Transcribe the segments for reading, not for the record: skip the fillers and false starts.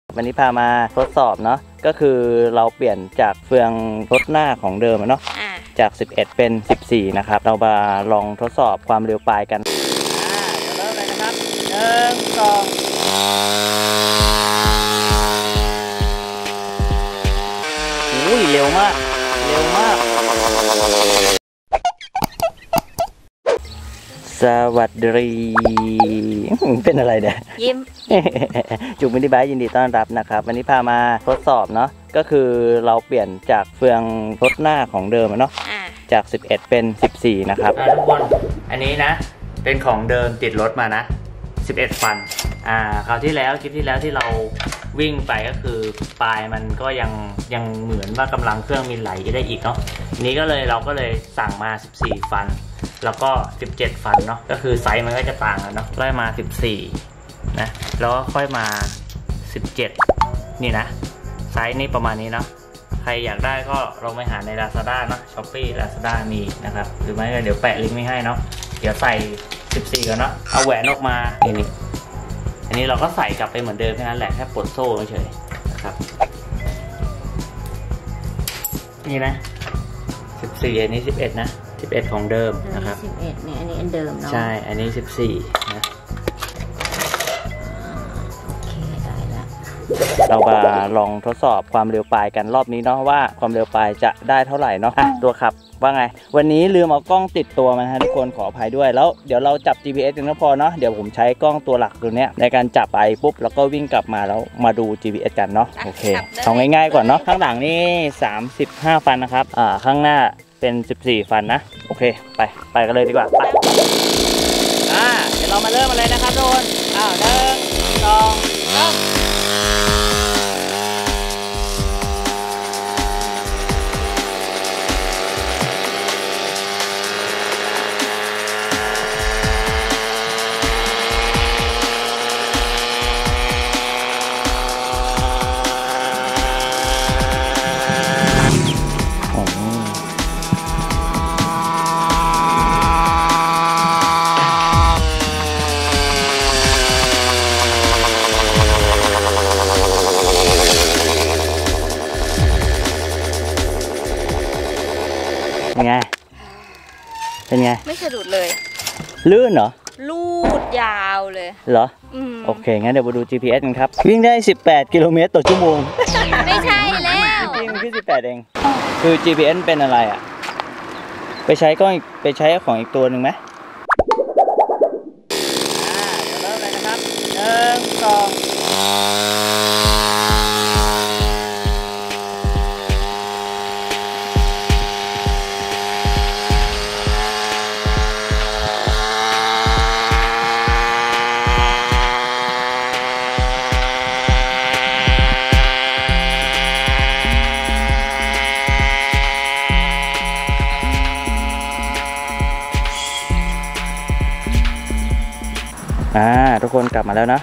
วันนี้พามาทดสอบเนาะก็คือเราเปลี่ยนจากเฟืองรถหน้าของเดิมเนาะจาก11เป็น14นะครับเรามาลองทดสอบความเร็วปลายกันเดี๋ยวเริ่มเลยนะครับ1 2อุ้ยเร็วมากสวัสดีเป็นอะไรเนี่ยยิ้ม จุกมินิบายยินดีต้อนรับนะครับวันนี้พามาทดสอบเนาะก็คือเราเปลี่ยนจากเฟืองรถหน้าของเดิมเนาะจาก11เป็น14นะครับทุกคนอันนี้นะเป็นของเดิมติดรถมานะ11ฟันคราวที่แล้วคลิปที่แล้วที่เราวิ่งไปก็คือปลายมันก็ยังเหมือนว่ากำลังเครื่องมีไหลได้อีกเนาะนี้ก็เลยเราก็เลยสั่งมา14ฟันแล้วก็17ฟันเนาะก็คือไซส์มันก็จะต่างกันเนาะไล่มา14นะแล้วก็ค่อยมา17นี่นะไซส์นี่ประมาณนี้เนาะใครอยากได้ก็ลองไปหาใน Lazada เนาะ Shopee Lazada มีนะครับหรือไม่ก็เดี๋ยวแปะลิงก์ไว้ให้เนาะเดี๋ยวใส่14ก่อนเนาะเอาแหวนออกมานี่อันนี้เราก็ใส่กลับไปเหมือนเดิมแค่นั้นแหละแค่ปลดโซ่เฉยๆนะครับนี่นะ14อันนี้11นะ11ของเดิมนะครับ 11เนี่ยอันนี้อันเดิมเนาะใช่อันนี้14นะโอเคได้ละเรามาลองทดสอบความเร็วปลายกันรอบนี้เนาะว่าความเร็วปลายจะได้เท่าไหร่เนาะตัวขับว่าไงวันนี้ลืมเอากล้องติดตัวมาฮะทุกคนขออภัยด้วยแล้วเดี๋ยวเราจับ GPS กันก็พอเนาะเดี๋ยวผมใช้กล้องตัวหลักตัวเนี้ยในการจับไปปุ๊บแล้วก็วิ่งกลับมาแล้วมาดู GPS กันเนาะโอเคเอาง่ายๆก่อนเนาะข้างหลังนี่35ฟันนะครับข้างหน้าเป็น14ฟันนะโอเคไปกันเลยดีกว่าไปเดี๋ยวเรามาเริ่มกันเลยนะครับทุกคน1 2 3เป็นไงไม่สะดุดเลยลื่นเหรอลูดยาวเลยเหรอโอเคงั้นเดี๋ยวมาดู GPS กันครับวิ่งได้18 กิโลเมตรต่อชั่วโมงไม่ใช่แล้วจริงๆที่18เองคือ GPS เป็นอะไรอ่ะไปใช้ของอีกตัวหนึ่งไหมเดี๋ยวเริ่มเลยนะครับ1 2ทุกคนกลับมาแล้วนะ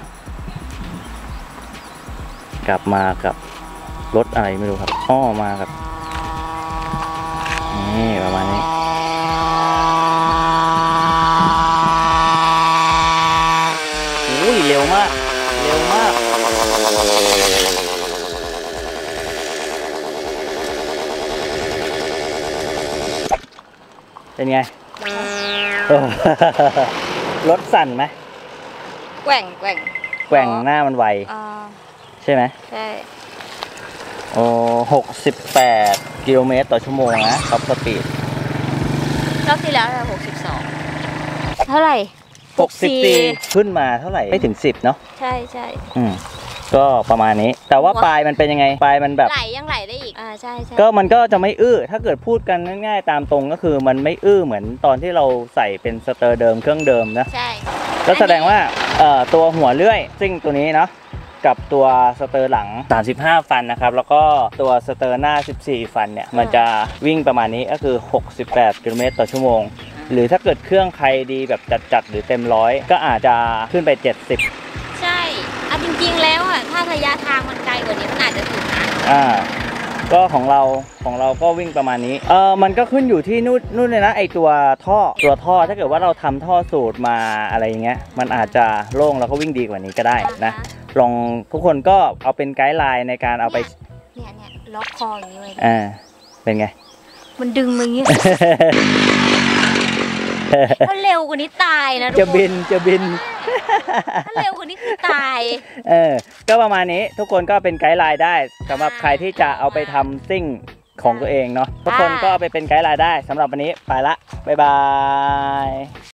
กลับมากับรถอะไรไม่รู้ครับมากับนี่ประมาณนี้อุ้ยเร็วมากเป็นไงรถสั่นไหมแกว่งหน้ามันไวใช่ไหมใช่ 68 กิโลเมตรต่อชั่วโมงนะท็อปสปีดรอบที่แล้ว62เท่าไหร่ 64ขึ้นมาเท่าไหร่ไม่ถึง10เนาะใช่ก็ประมาณนี้แต่ว่าปลายมันเป็นยังไงปลายมันแบบยังไหลได้อีกใช่ก็มันก็จะไม่ถ้าเกิดพูดกันง่ายๆตามตรงก็คือมันไม่เหมือนตอนที่เราใส่เป็นสเตอร์เดิมเครื่องเดิมนะใช่ก็แสดงว่าตัวหัวเลื่อยซิ่งตัวนี้เนาะกับตัวสเตอร์หลัง35ฟันนะครับแล้วก็ตัวสเตอร์หน้า14ฟันเนี่ยมันจะวิ่งประมาณนี้ก็คือ68 กิโลเมตรต่อชั่วโมงหรือถ้าเกิดเครื่องใครดีแบบจัดหรือเต็ม100ก็อาจจะขึ้นไป70 ใช่จริงๆแล้วถ้าระยะทางมันไกลกว่านี้มันอาจจะถึงนะก็ของเราก็วิ่งประมาณนี้มันก็ขึ้นอยู่ที่นู่นเลยนะไอตัวท่อถ้าเกิดว่าเราทำท่อสูตรมาอะไรอย่างเงี้ยมันอาจจะโล่งแล้วก็วิ่งดีกว่านี้ก็ได้นะลองทุกคนก็เอาเป็นไกด์ไลน์ในการเอาไปเนี่ยล็อกคออย่างนี้ไว้เป็นไงมันดึงมึงอย่างนี้ ถ้าเร็วกว่านี้ตายนะทุกจะคนบินถ้าเร็วกว่านี้คือตายก็ประมาณนี้ทุกคนก็เป็นไกด์ไลน์ได้สำหรับใครที่จะเอาไปทำซิ่งของตัวเองเนาะทุกคนก็เอาไปเป็นไกด์ไลน์ได้สำหรับวันนี้ไปละบ๊ายบาย